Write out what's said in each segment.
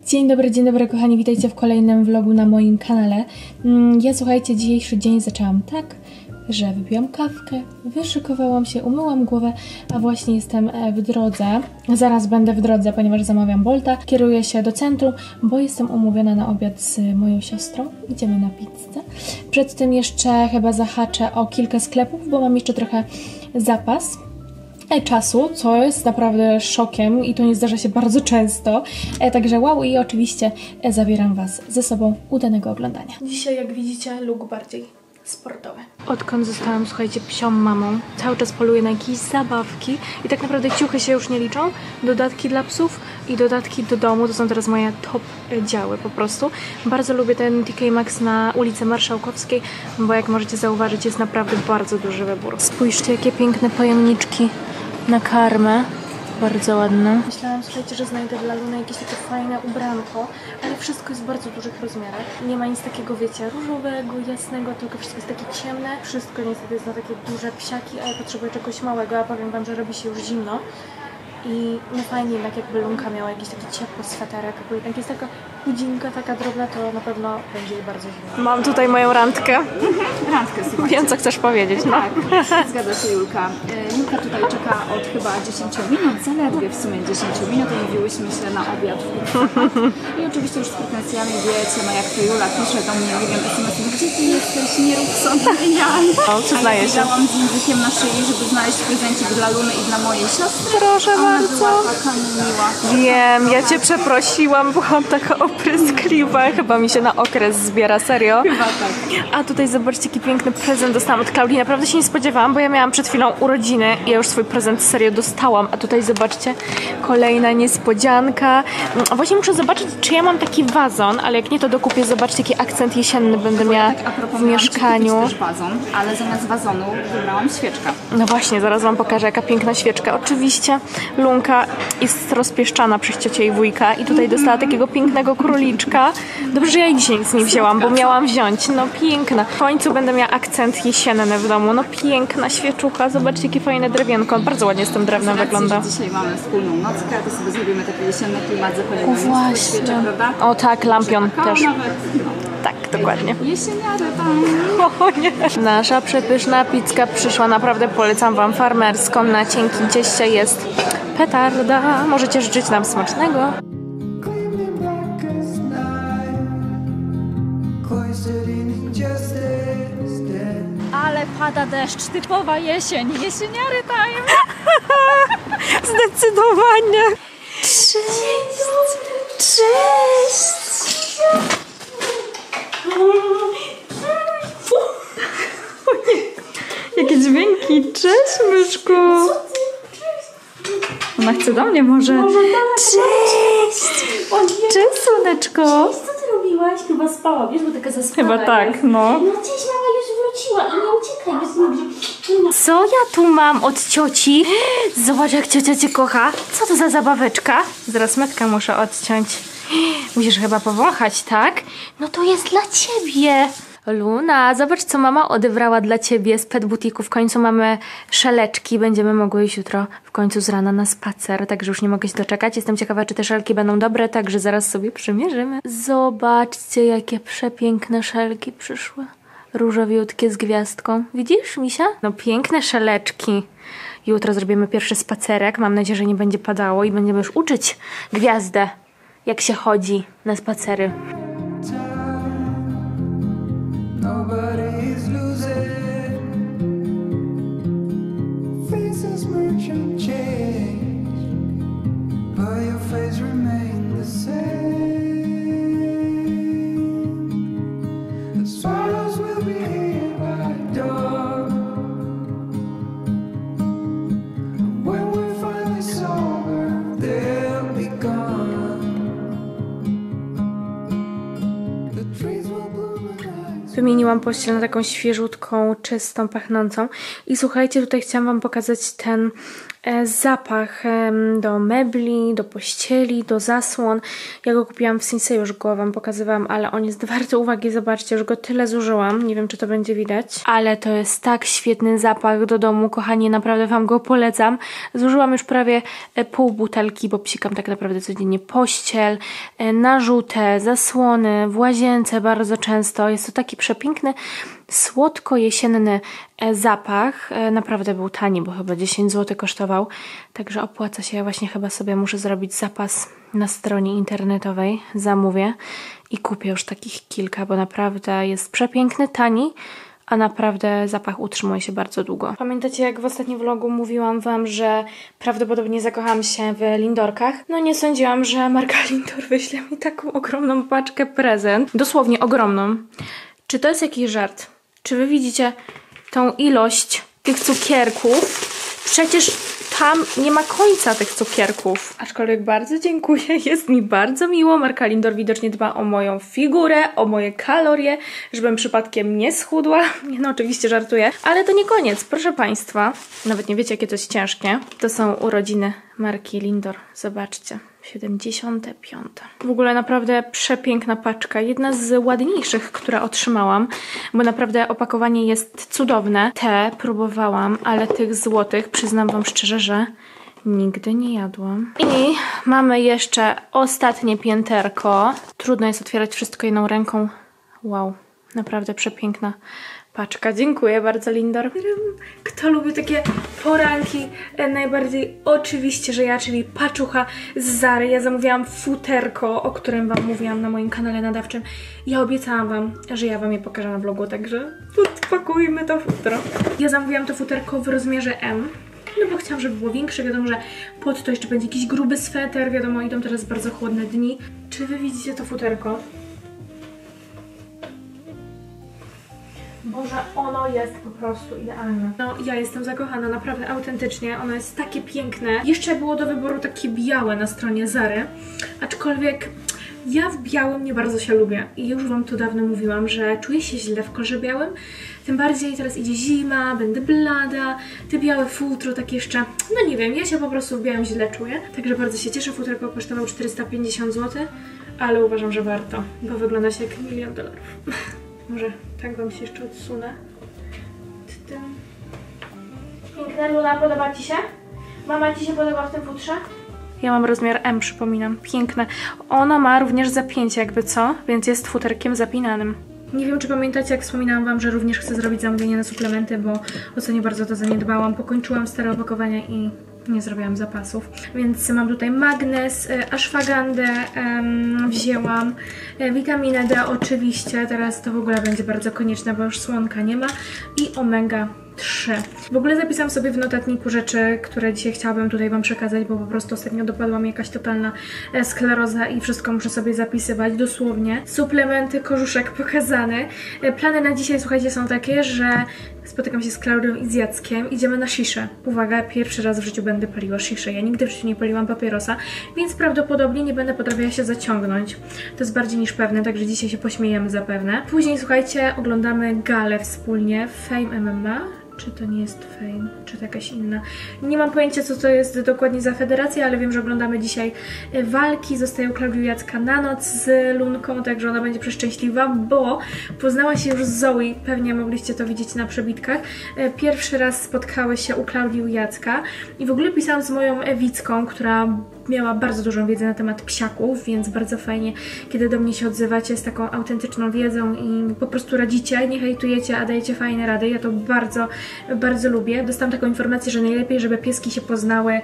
Dzień dobry kochani, witajcie w kolejnym vlogu na moim kanale. Ja słuchajcie, dzisiejszy dzień zaczęłam tak, że wypiłam kawkę, wyszykowałam się, umyłam głowę, a właśnie jestem w drodze. Zaraz będę w drodze, ponieważ zamawiam Bolta. Kieruję się do centrum, bo jestem umówiona na obiad z moją siostrą. Idziemy na pizzę. Przed tym jeszcze chyba zahaczę o kilka sklepów, bo mam jeszcze trochę zapas czasu, co jest naprawdę szokiem i to nie zdarza się bardzo często. Także wow, i oczywiście zabieram Was ze sobą. Udanego oglądania. Dzisiaj, jak widzicie, look bardziej sportowy. Odkąd zostałam, słuchajcie, psią mamą, cały czas poluję na jakieś zabawki i tak naprawdę ciuchy się już nie liczą. Dodatki dla psów i dodatki do domu to są teraz moje top działy po prostu. Bardzo lubię ten TK Maxx na ulicy Marszałkowskiej, bo jak możecie zauważyć, jest naprawdę bardzo duży wybór. Spójrzcie, jakie piękne pojemniczki na karmę. Bardzo ładne. Myślałam, słuchajcie, że znajdę dla Luny jakieś takie fajne ubranko, ale wszystko jest w bardzo dużych rozmiarach. Nie ma nic takiego, wiecie, różowego, jasnego, tylko wszystko jest takie ciemne. Wszystko niestety jest na takie duże psiaki, a ja potrzebuję czegoś małego, a powiem Wam, że robi się już zimno. I no fajnie jednak jakby Lunka miała jakiś taki ciepły sweterek, bo jednak jest taka chudzinka, taka drobna, to na pewno będzie jej bardzo zimno. Mam tutaj moją randkę. Randkę, słuchajcie. Wiem, co chcesz powiedzieć, no. Tak, zgadza się Julka. Julka tutaj czeka od chyba 10 minut, zaledwie w sumie 10 minut. Umówiłyśmy się na obiad w Urszakach. I oczywiście już z pretensjami wiecie, no jak to Jula pisze do mnie, nie wiem, SMS-y, gdzie ty jesteś, nie rób sobie jaj. No, przyznaję się. Dałam z językiem na szyi, żeby znaleźć prezencik dla Luny i dla mojej siostry. Proszę bardzo. Taka miła. Wiem, ja Cię przeprosiłam, byłam taka opryskliwa, chyba mi się na okres zbiera, serio. Chyba tak. A tutaj zobaczcie, jaki piękny prezent dostałam od Klaudii. Naprawdę się nie spodziewałam, bo ja miałam przed chwilą urodziny i ja już swój prezent serio dostałam. A tutaj zobaczcie, kolejna niespodzianka. Właśnie muszę zobaczyć, czy ja mam taki wazon, ale jak nie, to dokupię. Zobaczcie, jaki akcent jesienny będę miała w mieszkaniu. Też wazon, ale zamiast wazonu wybrałam świeczkę. No właśnie, zaraz Wam pokażę, jaka piękna świeczka. Oczywiście Lunka jest rozpieszczana przez ciocię i wujka i tutaj dostała takiego pięknego króliczka. Dobrze, że ja jej dzisiaj nic nie wzięłam, bo miałam wziąć. No piękna. W końcu będę miała akcent jesienny w domu. No piękna świeczucha. Zobaczcie, jakie fajne drewienko. Bardzo ładnie z tym drewnem wygląda. Dzisiaj mamy wspólną nockę, to sobie zrobimy taki jesienny klimat zapalenia. Właśnie. Świeczek, prawda? O tak, lampion też. Nawet, no. Tak, dokładnie. Jesieniary tam. O nie. Nasza przepyszna pizzka przyszła. Naprawdę polecam Wam farmerską. Na cienkim cieście jest petarda. Możecie życzyć nam smacznego. Ale pada deszcz, typowa jesień, jesieniary time! Zdecydowanie. Cześć! Cześć! Jakie dźwięki. Cześć, myszku. Ona chce do mnie może. Cześć! Cześć, słoneczko. Co ty robiłaś? Chyba spała, wiesz, bo taka zaspana Chyba tak, jest. no. No cześć, mama już wróciła i nie uciekaj, bez nogi. Co ja tu mam od cioci? Zobacz, jak ciocia Cię kocha. Co to za zabaweczka? Zaraz metkę muszę odciąć. Musisz chyba powąchać, tak? No to jest dla Ciebie. Luna, zobacz, co mama odebrała dla Ciebie z Pet Butiku. W końcu mamy szeleczki. Będziemy mogły iść jutro w końcu z rana na spacer. Także już nie mogę się doczekać. Jestem ciekawa, czy te szelki będą dobre, także zaraz sobie przymierzymy. Zobaczcie, jakie przepiękne szelki przyszły. Różowiutkie z gwiazdką. Widzisz, misia? No piękne szeleczki. Jutro zrobimy pierwszy spacerek. Mam nadzieję, że nie będzie padało i będziemy już uczyć gwiazdę, jak się chodzi na spacery. Nobody's losing. Faces merchant change, but your face remains the same. The swallows will be here by dawn. When we're finally sober, they'll be gone. The trees will bloom and Wymieniłam pościel na taką świeżutką, czystą, pachnącą. I słuchajcie, tutaj chciałam Wam pokazać ten zapach do mebli, do pościeli, do zasłon. Ja go kupiłam w Sinsei, już go wam pokazywałam, ale on jest warty uwagi. Zobaczcie, już go tyle zużyłam. Nie wiem, czy to będzie widać. Ale to jest tak świetny zapach do domu, kochani. Naprawdę wam go polecam. Zużyłam już prawie pół butelki, bo psikam tak naprawdę codziennie pościel, narzutę, zasłony, w łazience bardzo często. Jest to taki przepiękny, słodko-jesienny zapach. Naprawdę był tani, bo chyba 10 zł kosztował. Także opłaca się. Ja właśnie chyba sobie muszę zrobić zapas na stronie internetowej. Zamówię i kupię już takich kilka, bo naprawdę jest przepiękny, tani, a naprawdę zapach utrzymuje się bardzo długo. Pamiętacie, jak w ostatnim vlogu mówiłam wam, że prawdopodobnie zakochałam się w Lindorkach? No nie sądziłam, że marka Lindor wyśle mi taką ogromną paczkę prezent. Dosłownie ogromną. Czy to jest jakiś żart? Czy wy widzicie tą ilość tych cukierków? Przecież tam nie ma końca tych cukierków. Aczkolwiek bardzo dziękuję, jest mi bardzo miło. Marka Lindor widocznie dba o moją figurę, o moje kalorie, żebym przypadkiem nie schudła. Nie, no oczywiście żartuję. Ale to nie koniec, proszę Państwa. Nawet nie wiecie, jakie to jest ciężkie. To są urodziny marki Lindor. Zobaczcie. 75. W ogóle naprawdę przepiękna paczka. Jedna z ładniejszych, które otrzymałam, bo naprawdę opakowanie jest cudowne. Te próbowałam, ale tych złotych, przyznam wam szczerze, że nigdy nie jadłam. I mamy jeszcze ostatnie pięterko. Trudno jest otwierać wszystko jedną ręką. Wow, naprawdę przepiękna paczka. Dziękuję bardzo, Lindor. Kto lubi takie poranki? Najbardziej oczywiście, że ja, czyli paczucha z Zary. Ja zamówiłam futerko, o którym wam mówiłam na moim kanale nadawczym. Ja obiecałam wam, że ja wam je pokażę na vlogu, także podpakujmy to futro. Ja zamówiłam to futerko w rozmiarze M. No bo chciałam, żeby było większe. Wiadomo, że pod to jeszcze będzie jakiś gruby sweter. Wiadomo, idą teraz bardzo chłodne dni. Czy wy widzicie to futerko? Boże, ono jest po prostu idealne. No, ja jestem zakochana, naprawdę, autentycznie. Ono jest takie piękne. Jeszcze było do wyboru takie białe na stronie Zary, aczkolwiek ja w białym nie bardzo się lubię. I już wam to dawno mówiłam, że czuję się źle w kolorze białym. Tym bardziej teraz idzie zima, będę blada, te białe futro tak jeszcze, no nie wiem, ja się po prostu w białym źle czuję. Także bardzo się cieszę, futerko kosztowało 450 zł, ale uważam, że warto, bo wygląda się jak $1 000 000. Może tak wam się jeszcze odsunę. Piękne, Luna, podoba ci się? Mama ci się podoba w tym futrze? Ja mam rozmiar M, przypominam. Piękne. Ona ma również zapięcie jakby co, więc jest futerkiem zapinanym. Nie wiem, czy pamiętacie, jak wspominałam wam, że również chcę zrobić zamówienie na suplementy, bo ostatnio bardzo to zaniedbałam. Pokończyłam stare opakowania i nie zrobiłam zapasów. Więc mam tutaj magnes, ashwagandę wzięłam, witaminę D oczywiście, teraz to w ogóle będzie bardzo konieczne, bo już słonka nie ma, i omega 3. W ogóle zapisałam sobie w notatniku rzeczy, które dzisiaj chciałabym tutaj wam przekazać, bo po prostu ostatnio dopadła mi jakaś totalna skleroza i wszystko muszę sobie zapisywać, dosłownie. Suplementy, korzuszek pokazany. Plany na dzisiaj, słuchajcie, są takie, że spotykam się z Klaudią i z Jackiem, idziemy na sziszę. Uwaga, pierwszy raz w życiu będę paliła sziszę. Ja nigdy w życiu nie paliłam papierosa, więc prawdopodobnie nie będę potrafiła się zaciągnąć. To jest bardziej niż pewne, także dzisiaj się pośmiejemy zapewne. Później, słuchajcie, oglądamy galę wspólnie, Fame MMA. Czy to nie jest Fame, czy to jakaś inna. Nie mam pojęcia, co to jest dokładnie za federacja, ale wiem, że oglądamy dzisiaj walki. Zostaje u Klaudii Jacka na noc z Lunką, także ona będzie przeszczęśliwa, bo poznała się już z Zoe, pewnie mogliście to widzieć na przebitkach. Pierwszy raz spotkały się u Klaudii Jacka i w ogóle pisałam z moją Ewicką, która miała bardzo dużą wiedzę na temat psiaków, więc bardzo fajnie, kiedy do mnie się odzywacie z taką autentyczną wiedzą i po prostu radzicie, nie hejtujecie, a dajecie fajne rady. Ja to bardzo, bardzo lubię. Dostałam taką informację, że najlepiej, żeby pieski się poznały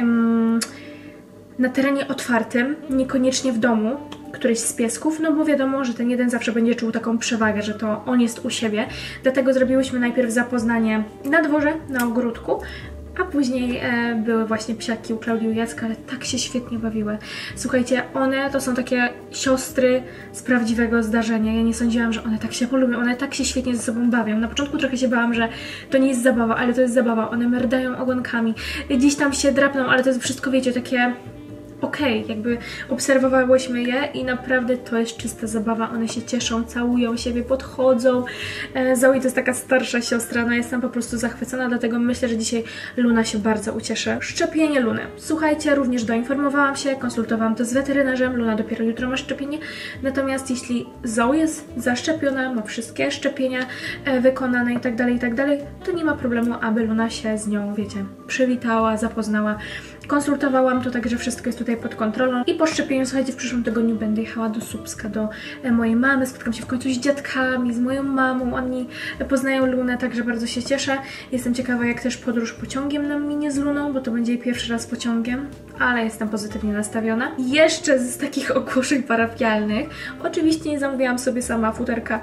na terenie otwartym, niekoniecznie w domu któryś z piesków, no bo wiadomo, że ten jeden zawsze będzie czuł taką przewagę, że to on jest u siebie. Dlatego zrobiłyśmy najpierw zapoznanie na dworze, na ogródku, a później były właśnie psiaki u Klaudii i Jacka, ale tak się świetnie bawiły. Słuchajcie, one to są takie siostry z prawdziwego zdarzenia. Ja nie sądziłam, że one tak się polubią, one tak się świetnie ze sobą bawią. Na początku trochę się bałam, że to nie jest zabawa, ale to jest zabawa. One merdają ogonkami, gdzieś tam się drapną, ale to jest wszystko, wiecie, takie okej, jakby obserwowałyśmy je i naprawdę to jest czysta zabawa, one się cieszą, całują siebie, podchodzą. Zoe to jest taka starsza siostra, no jestem po prostu zachwycona, dlatego myślę, że dzisiaj Luna się bardzo ucieszy. Szczepienie Luny. Słuchajcie, również doinformowałam się, konsultowałam to z weterynarzem, Luna dopiero jutro ma szczepienie, natomiast jeśli Zoe jest zaszczepiona, ma wszystkie szczepienia wykonane i tak dalej, to nie ma problemu, aby Luna się z nią, wiecie, przywitała, zapoznała. Konsultowałam to, także wszystko jest tutaj pod kontrolą i po szczepieniu, słuchajcie, w przyszłym tygodniu będę jechała do Słupska, do mojej mamy, spotkam się w końcu z dziadkami, z moją mamą, oni poznają Lunę, także bardzo się cieszę. Jestem ciekawa, jak też podróż pociągiem nam minie z Luną, bo to będzie jej pierwszy raz pociągiem, ale jestem pozytywnie nastawiona. Jeszcze z takich ogłoszeń parafialnych, oczywiście nie zamówiłam sobie sama futerka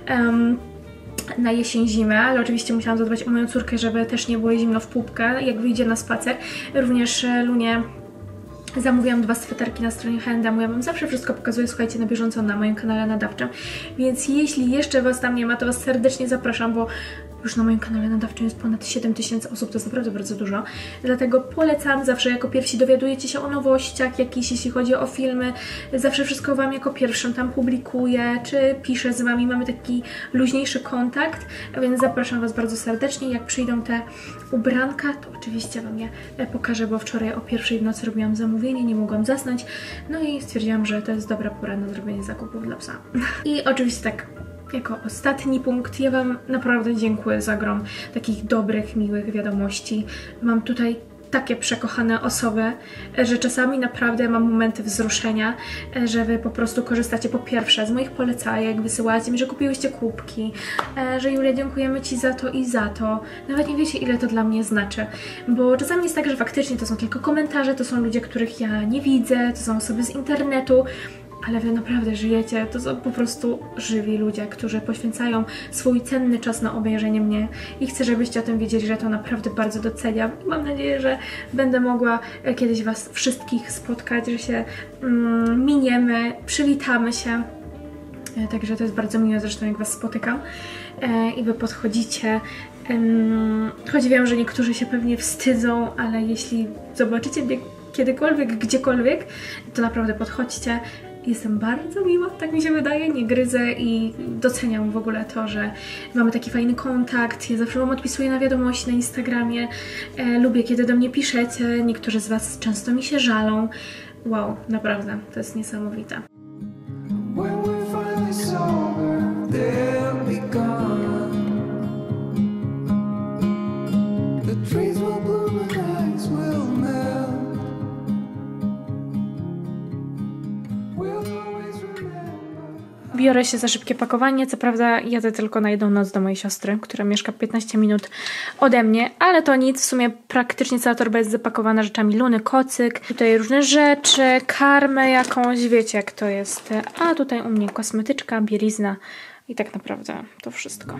na jesień-zimę, ale oczywiście musiałam zadbać o moją córkę, żeby też nie było zimno w pupkę, jak wyjdzie na spacer. Również Lunie zamówiłam 2 sweterki na stronie H&M. Ja wam zawsze wszystko pokazuję, słuchajcie, na bieżąco na moim kanale nadawczym. Więc jeśli jeszcze was tam nie ma, to was serdecznie zapraszam, bo już na moim kanale nadawczym jest ponad 7000 osób, to jest naprawdę bardzo dużo. Dlatego polecam, zawsze jako pierwsi dowiadujecie się o nowościach jakichś, jeśli chodzi o filmy. Zawsze wszystko wam jako pierwszym tam publikuję, czy piszę z wami, mamy taki luźniejszy kontakt, więc zapraszam was bardzo serdecznie. Jak przyjdą te ubranka, to oczywiście wam je pokażę, bo wczoraj o 1:00 w nocy robiłam zamówienie, nie mogłam zasnąć, no i stwierdziłam, że to jest dobra pora na zrobienie zakupów dla psa. I oczywiście tak, jako ostatni punkt, ja wam naprawdę dziękuję za grom takich dobrych, miłych wiadomości. Mam tutaj takie przekochane osoby, że czasami naprawdę mam momenty wzruszenia, że wy po prostu korzystacie po pierwsze z moich polecajek, wysyłacie mi, że kupiłyście kubki, że Julia, dziękujemy ci za to i za to. Nawet nie wiecie, ile to dla mnie znaczy, bo czasami jest tak, że faktycznie to są tylko komentarze, to są ludzie, których ja nie widzę, to są osoby z internetu, ale wy naprawdę żyjecie, to są po prostu żywi ludzie, którzy poświęcają swój cenny czas na obejrzenie mnie i chcę, żebyście o tym wiedzieli, że to naprawdę bardzo doceniam. Mam nadzieję, że będę mogła kiedyś was wszystkich spotkać, że się miniemy, przywitamy się. Także to jest bardzo miłe zresztą, jak was spotykam i wy podchodzicie. Choć wiem, że niektórzy się pewnie wstydzą, ale jeśli zobaczycie mnie kiedykolwiek, gdziekolwiek, to naprawdę podchodźcie. Jestem bardzo miła, tak mi się wydaje, nie gryzę i doceniam w ogóle to, że mamy taki fajny kontakt. Ja zawsze wam odpisuję na wiadomości na Instagramie, lubię, kiedy do mnie piszecie, niektórzy z was często mi się żalą. Wow, naprawdę, to jest niesamowite. When we're finally sober, they'll be gone. The trees will bloom and ice will melt. We'll always remember. Biorę się za szybkie pakowanie, co prawda jadę tylko na 1 noc do mojej siostry, która mieszka 15 minut ode mnie, ale to nic, w sumie praktycznie cała torba jest zapakowana rzeczami Luny, kocyk, tutaj różne rzeczy, karmę jakąś, wiecie jak to jest, a tutaj u mnie kosmetyczka, bielizna i tak naprawdę to wszystko.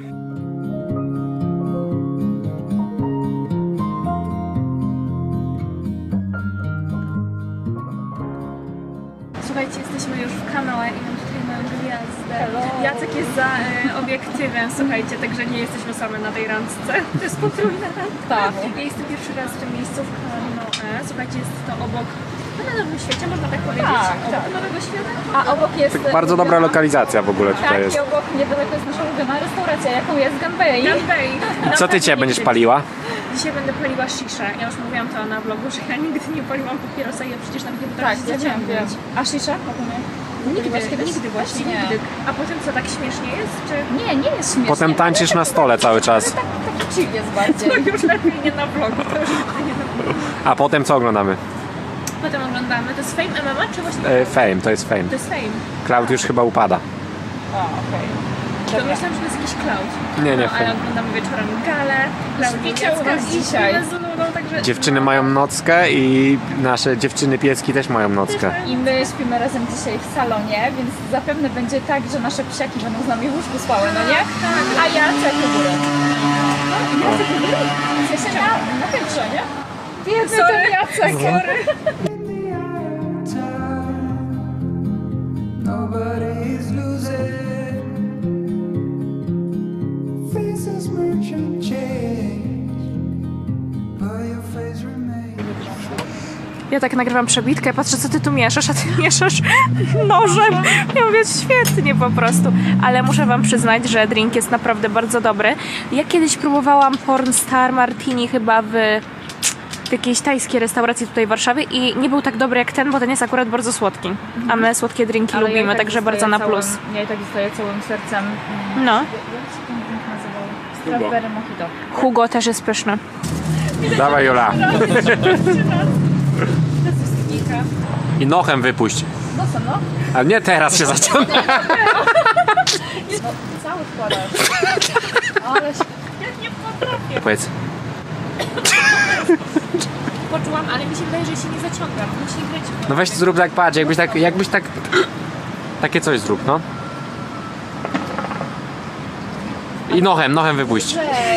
Słuchajcie, jesteśmy już w kanale i mam tutaj moją gwiazdę. Hello. Jacek jest za obiektywem, słuchajcie, także nie jesteśmy same na tej randce. To jest potrójna randka. Tak. Ja jestem pierwszy raz w tym miejscu w Noe. Słuchajcie, jest to obok, na Nowym Świecie, można tak powiedzieć. Tak, obok tak. Nowego Świata. A obok jest... Tak bardzo dobra lokalizacja w ogóle tutaj Tak, jest. i obok niedaleko jest nasza ulubiona restauracja, jaką jest Gambei. Gambei. Co ty dzisiaj będziesz paliła? Dzisiaj będę paliła sziszę. Ja już mówiłam to na vlogu, że ja nigdy nie paliłam papierosa i ja przecież nawet nie potrafię Tak, się ja wiem. zaciągnąć. A shisha? Nigdy właśnie, Nie. nigdy. A potem co, tak śmiesznie jest, czy... Nie jest śmiesznie. Potem tańczysz na stole cały czas. Taki chill jest bardziej. To już lepiej nie na vlogu, to już lepiej nie na vlogu. A potem co oglądamy? Potem oglądamy, to jest Fame MMA, czy właśnie... Fame, to jest Fame. To jest Fame. Cloud już chyba upada. A, okej. To myślałam, że to jest jakiś cloud. Nie, No, ale Fame. oglądamy wieczorem galę, Śpicie u nas dzisiaj. z Luną, także... Dziewczyny mają nockę i nasze dziewczyny pieski też mają nockę. I my śpimy razem dzisiaj w salonie, więc zapewne będzie tak, że nasze psiaki będą z nami w łóżku spały, no nie? A Jacek u góry. No, Jacek u góry? W sensie na piętrze, nie? Biedny ten Jacek. In the eye of time, nobody's losing. Faces merchant change, but your face remains. Ja tak nagrywam przebitkę, patrzę, co ty tu mieszasz, a ty mieszasz nożem. Ja mówię, świetnie po prostu. Ale muszę wam przyznać, że drink jest naprawdę bardzo dobry. Ja kiedyś próbowałam Pornstar Martini chyba w jakiejś tajskiej restauracji tutaj w Warszawie i nie był tak dobry jak ten, bo ten jest akurat bardzo słodki. A my słodkie drinki lubimy, ja tak także bardzo na plus. Ja i tak zostaję całym sercem. No. Jak się ten drink nazywał? Strawberry mojito. Hugo też jest pyszny. Dawaj, Jula. I nochem wypuść. No co, no? Ale nie teraz się zaciąga. Cały wkładasz. Ale się... Powiedz. Poczułam, ale mi się wydaje, że się nie zaciągam. Musi być. No weź zrób tak, patrz, jakbyś tak... Takie coś zrób, no. I nochem wypuść.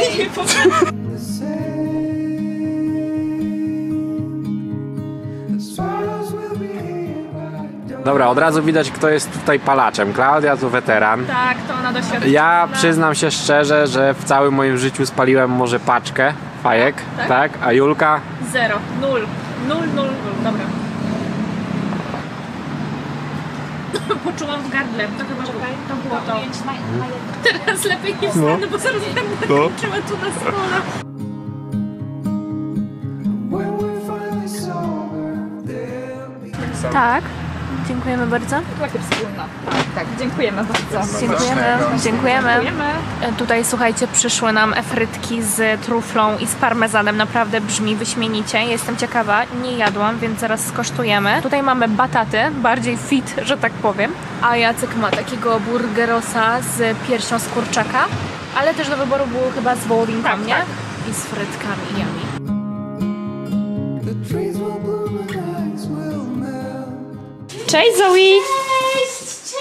The swallows will be here by dawn. Dobra, od razu widać, kto jest tutaj palaczem. Klaudia to weteran. Tak, to ona doświadczyła. Ja przyznam się szczerze, że w całym moim życiu spaliłem może paczkę fajek, tak? A Julka? 0, 0, 0, 0. Dobra. Poczułam w gardle. To chyba to było to. Teraz lepiej nie wstanę, bo zaraz będę kończyła tu na stole. When we're finally sober, there'll be Tak. Dziękujemy bardzo. Takie wspólna. Tak, dziękujemy bardzo. Dziękujemy. Tutaj, słuchajcie, przyszły nam frytki z truflą i z parmezanem. Naprawdę brzmi wyśmienicie. Jestem ciekawa. Nie jadłam, więc zaraz skosztujemy. Tutaj mamy bataty, bardziej fit, że tak powiem. A Jacek ma takiego burgerosa z piersią z kurczaka. Ale też do wyboru było chyba z wołowinką, nie? I z frytkami. Yummy. the trees will bloom and ice will melt. Cześć, Zoe! Cześć,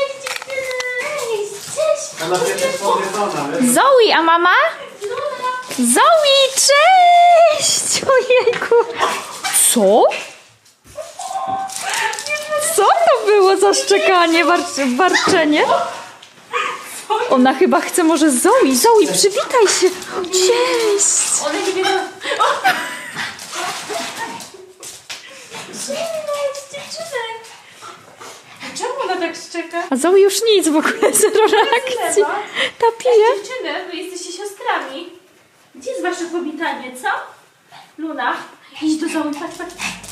cześć! Zoe, a mama? Zoe, cześć! Ojejku! Co? Co to było za szczekanie, warczenie? Ona chyba chce może Zoe. Zoe, przywitaj się! Cześć! One nie wiedzą... Czemu ona tak szczeka? A Zoe już nic w ogóle, zero reakcji. Ta pije. Dziewczyny, wy jesteście siostrami. Gdzie jest wasze powitanie, co? Luna, idź do Zoe, patrz.